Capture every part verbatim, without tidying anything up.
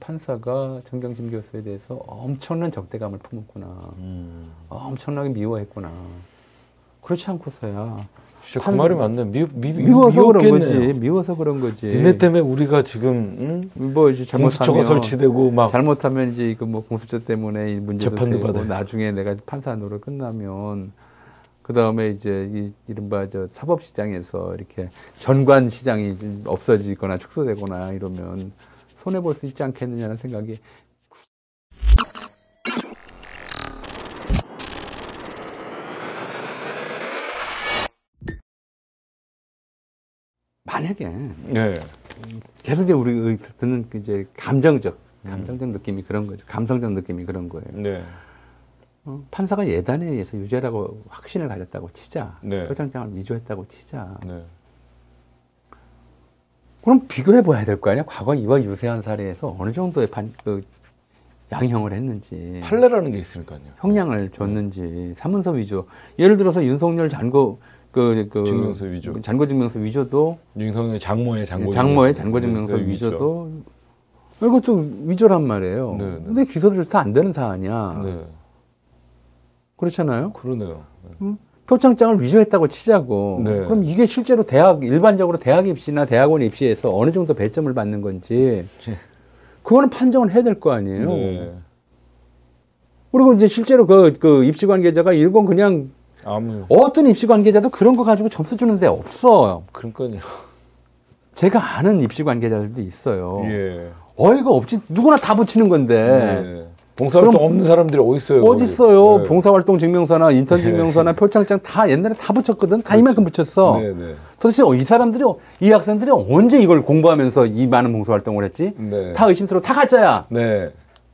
판사가 정경심 교수에 대해서 엄청난 적대감을 품었구나. 음. 엄청나게 미워했구나. 그렇지 않고서야. 진짜 그 말이 맞네. 미, 미, 미워서 그런 거지. 미워서 그런 거지. 니네 때문에 우리가 지금 응? 뭐 이제 공수처가 설치되고 막 잘못하면 이제 그 뭐 공수처 때문에 문제도 재판도 되고 받아요. 나중에 내가 판사 노릇 끝나면 그 다음에 이제 이, 이른바 저 사법시장에서 이렇게 전관 시장이 없어지거나 축소되거나 이러면 손해 볼 수 있지 않겠느냐는 생각이. 만약에 네. 계속 이제 우리 듣는 이제 감정적, 감정적 음. 느낌이 그런 거죠. 감성적 느낌이 그런 거예요. 네. 어, 판사가 예단에 의해서 유죄라고 확신을 가졌다고 치자. 네. 표창장을 위조했다고 치자. 네. 그럼 비교해 봐야 될 거 아니야? 과거 이와 유사한 사례에서 어느 정도의 판, 그, 양형을 했는지. 판례라는 게 있으니까요. 형량을 줬는지. 네. 사문서 위조. 예를 들어서 윤석열 잔고 그, 그 증명서 위조, 잔고 증명서 위조도 윤석열 장모의 잔고 장모의 잔고 증명서 네, 위조도 위조. 이것도 위조란 말이에요. 네, 네. 근데 기소돼서 안 되는 사안이야. 네. 그렇잖아요. 그러네요. 네. 응? 표창장을 위조했다고 치자고. 네. 그럼 이게 실제로 대학 일반적으로 대학 입시나 대학원 입시에서 어느 정도 배점을 받는 건지 그거는 판정을 해야 될 거 아니에요. 네. 그리고 이제 실제로 그, 그 입시 관계자가 이건 그냥 아무 어떤 입시 관계자도 그런 거 가지고 점수 주는 데 없어. 그러니까요. 제가 아는 입시 관계자들도 있어요. 예. 어이가 없지. 누구나 다 붙이는 건데. 네. 봉사활동 없는 사람들이 어디 있어요? 어디 있어요? 네. 봉사활동 증명서나 인턴 증명서나 네. 표창장 다 옛날에 다 붙였거든. 다 이만큼 붙였어. 네, 네. 도대체 이 사람들이, 이 학생들이 언제 이걸 공부하면서 이 많은 봉사활동을 했지? 네. 다 의심스러워. 다 가짜야. 네.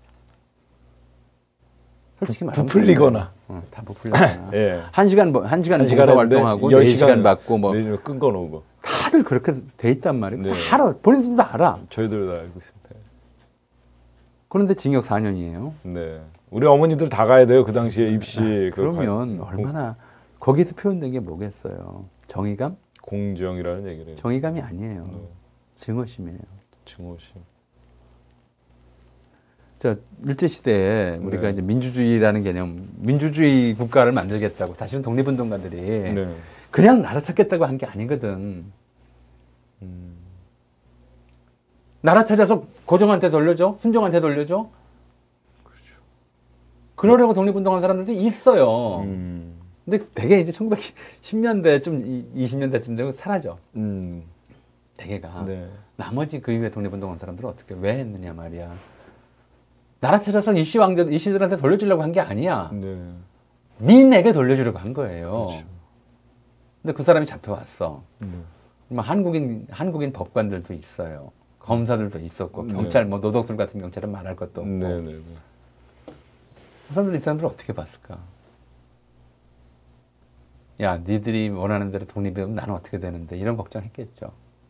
솔직히 말하면 부풀리거나. 어, 다 부풀리거나. 예. 한 시간, 뭐, 한 시간 봉사활동하고 네 시간 받고 뭐. 내일 끈거 놓고. 다들 그렇게 돼 있단 말이에요. 네. 다 알아. 본인들도 알아. 저희들도 알고 있습니다. 그런데 징역 사 년이에요. 네. 우리 어머니들 다 가야 돼요. 그 당시에 입시. 아, 그러면 가... 얼마나 거기서 표현된 게 뭐겠어요? 정의감? 공정이라는 얘기를 해요. 정의감이 아니에요. 네. 증오심이에요. 증오심. 저 일제시대에 우리가 네. 이제 민주주의라는 개념, 민주주의 국가를 만들겠다고 사실은 독립운동가들이 네. 그냥 나라 찾겠다고 한 게 아니거든. 음. 나라 찾아서 고종한테 돌려줘? 순종한테 돌려줘? 그렇죠. 그러려고 독립운동한 사람들도 있어요. 음. 근데 되게 이제 천구백십 년대 좀 이십 년대쯤 되면 사라져. 음. 대개가. 네. 나머지 그 이후에 독립운동한 사람들은 어떻게, 왜 했느냐 말이야. 나라 찾아서 이씨 왕자, 이씨들한테 돌려주려고 한 게 아니야. 네. 민에게 돌려주려고 한 거예요. 그렇죠. 근데 그 사람이 잡혀왔어. 네. 한국인, 한국인 법관들도 있어요. 검사들도 있었고, 경찰, 네. 뭐, 노덕술 같은 경찰은 말할 것도 없고. 네, 네, 네. 그 사람들, 이 사람들 어떻게 봤을까? 야, 니들이 원하는 대로 독립이면 나는 어떻게 되는데, 이런 걱정했겠죠.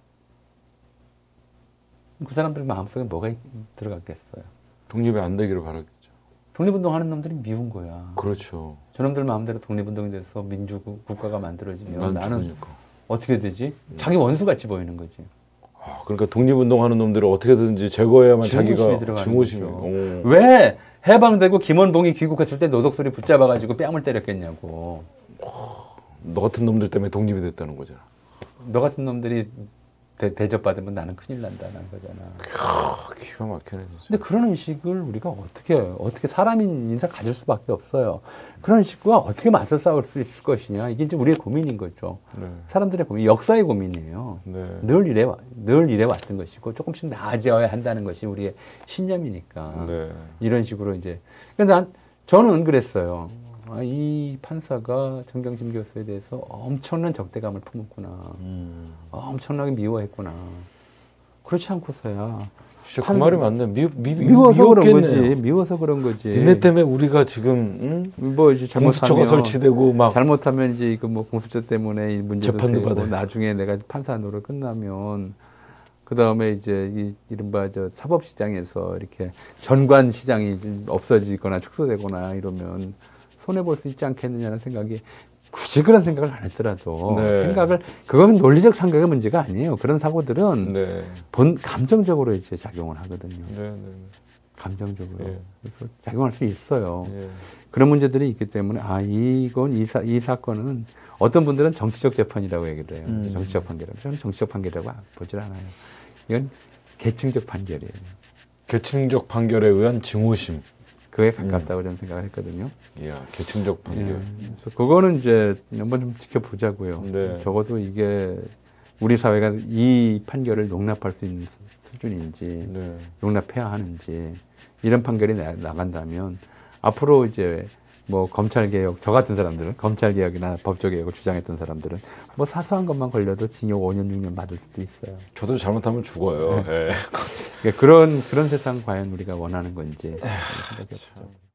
그 사람들 마음속에 뭐가 들어갔겠어요? 독립이 안 되기를 바랐겠죠. 독립운동 하는 놈들이 미운 거야. 그렇죠. 저놈들 마음대로 독립운동이 돼서 민주국가가 만들어지면 나는 죽으니까. 어떻게 되지? 음. 자기 원수같이 보이는 거지. 아, 그러니까 독립운동하는 놈들을 어떻게든지 제거해야만 자기가 증오심이. 왜 해방되고 김원봉이 귀국했을 때 노덕술이 붙잡아가지고 뺨을 때렸겠냐고. 너 같은 놈들 때문에 독립이 됐다는 거잖아. 너 같은 놈들이 대, 대접받으면 나는 큰일 난다는 거잖아. 캬, 기가 막히네 진짜. 근데 그런 의식을 우리가 어떻게 어떻게 사람인 인생 가질 수밖에 없어요. 그런 의식과 어떻게 맞서 싸울 수 있을 것이냐, 이게 이제 우리의 고민인 거죠. 네. 사람들의 고민, 역사의 고민이에요. 네. 늘 이래 늘 이래 왔던 것이고 조금씩 나아져야 한다는 것이 우리의 신념이니까. 네. 이런 식으로 이제. 근데 난 저는 그랬어요. 아, 이 판사가 정경심 교수에 대해서 엄청난 적대감을 품었구나. 음. 엄청나게 미워했구나. 그렇지 않고서야. 진짜 그 말이 맞네. 미, 미, 미워서 그런 거지. 미워서 그런 거지. 니네 때문에 우리가 지금 응? 뭐 이제 공수처가 설치되고 막 잘못하면 이제 그 뭐 공수처 때문에 문제도 재판도 되고 받아요. 나중에 내가 판사 노릇 끝나면 그 다음에 이제 이, 이른바 저 사법시장에서 이렇게 전관 시장이 없어지거나 축소되거나 이러면 손해 볼 수 있지 않겠느냐는 생각이 굳이 그런 생각을 안 했더라도 네. 생각을 그건 논리적 생각의 문제가 아니에요. 그런 사고들은 네. 본 감정적으로 이제 작용을 하거든요. 네, 네. 감정적으로. 예. 그래서 작용할 수 있어요. 예. 그런 문제들이 있기 때문에 아 이건 이, 사, 이 사건은 어떤 분들은 정치적 재판이라고 얘기를 해요. 음. 정치적 판결이라고. 저는 정치적 판결이라고 보질 않아요. 이건 계층적 판결이에요. 계층적 판결에 의한 증오심. 그에 가깝다고 음. 저는 생각을 했거든요. 이야, 계층적 판결. 예. 그래서 그거는 이제 한번 좀 지켜보자고요. 네. 적어도 이게 우리 사회가 이 판결을 용납할 수 있는 수준인지 네. 용납해야 하는지 이런 판결이 나, 나간다면 앞으로 이제 뭐 검찰개혁, 저 같은 사람들은 검찰개혁이나 법조개혁을 주장했던 사람들은 뭐 사소한 것만 걸려도 징역 오 년, 육 년 받을 수도 있어요. 저도 잘못하면 죽어요. 네. 네. 그런, 그런 세상 과연 우리가 원하는 건지.